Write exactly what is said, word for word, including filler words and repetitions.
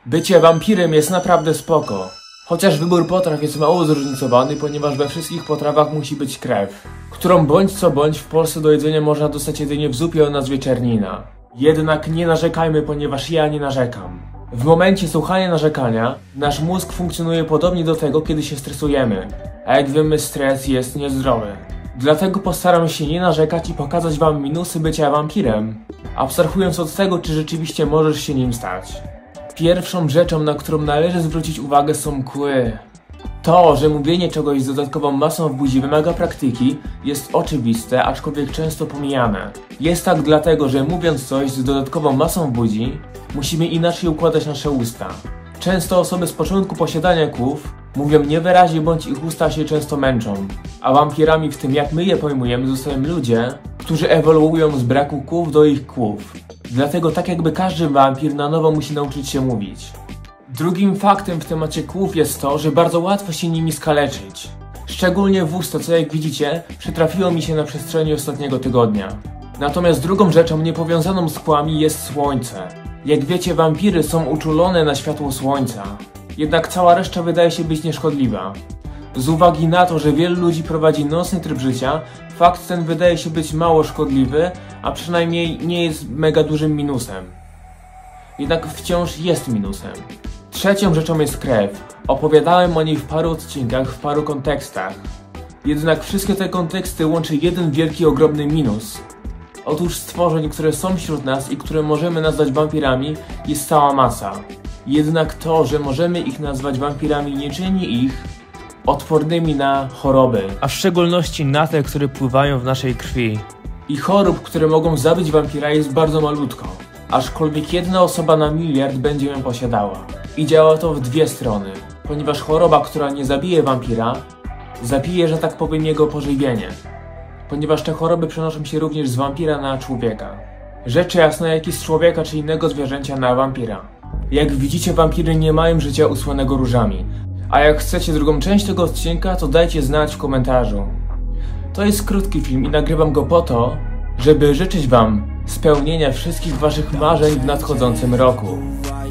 Bycie wampirem jest naprawdę spoko. Chociaż wybór potraw jest mało zróżnicowany, ponieważ we wszystkich potrawach musi być krew, którą bądź co bądź w Polsce do jedzenia można dostać jedynie w zupie o nazwie czernina. Jednak nie narzekajmy, ponieważ ja nie narzekam. W momencie słuchania narzekania, nasz mózg funkcjonuje podobnie do tego, kiedy się stresujemy. A jak wiemy, stres jest niezdrowy. Dlatego postaram się nie narzekać i pokazać wam minusy bycia wampirem, abstrahując od tego, czy rzeczywiście możesz się nim stać. Pierwszą rzeczą, na którą należy zwrócić uwagę, są kły. To, że mówienie czegoś z dodatkową masą w buzi wymaga praktyki, jest oczywiste, aczkolwiek często pomijane. Jest tak dlatego, że mówiąc coś z dodatkową masą w buzi, musimy inaczej układać nasze usta. Często osoby z początku posiadania kłów mówią niewyraźnie bądź ich usta się często męczą. A wampirami, w tym jak my je pojmujemy, zostają ludzie, którzy ewoluują z braku kłów do ich kłów. Dlatego tak jakby każdy wampir na nowo musi nauczyć się mówić. Drugim faktem w temacie kłów jest to, że bardzo łatwo się nimi skaleczyć. Szczególnie w usta, co jak widzicie, przytrafiło mi się na przestrzeni ostatniego tygodnia. Natomiast drugą rzeczą niepowiązaną z kłami jest słońce. Jak wiecie, wampiry są uczulone na światło słońca. Jednak cała reszta wydaje się być nieszkodliwa. Z uwagi na to, że wielu ludzi prowadzi nocny tryb życia, fakt ten wydaje się być mało szkodliwy, a przynajmniej nie jest mega dużym minusem. Jednak wciąż jest minusem. Trzecią rzeczą jest krew. Opowiadałem o niej w paru odcinkach, w paru kontekstach. Jednak wszystkie te konteksty łączy jeden wielki, ogromny minus. Otóż stworzeń, które są wśród nas i które możemy nazwać wampirami, jest cała masa. Jednak to, że możemy ich nazwać wampirami, nie czyni ich odpornymi na choroby, a w szczególności na te, które pływają w naszej krwi. I chorób, które mogą zabić wampira, jest bardzo malutko, aczkolwiek jedna osoba na miliard będzie ją posiadała. I działa to w dwie strony, ponieważ choroba, która nie zabije wampira, zabije, że tak powiem, jego pożywienie. Ponieważ te choroby przenoszą się również z wampira na człowieka. Rzecz jasna, jak i z człowieka czy innego zwierzęcia na wampira. Jak widzicie, wampiry nie mają życia usłanego różami. A jak chcecie drugą część tego odcinka, to dajcie znać w komentarzu. To jest krótki film i nagrywam go po to, żeby życzyć wam spełnienia wszystkich waszych marzeń w nadchodzącym roku.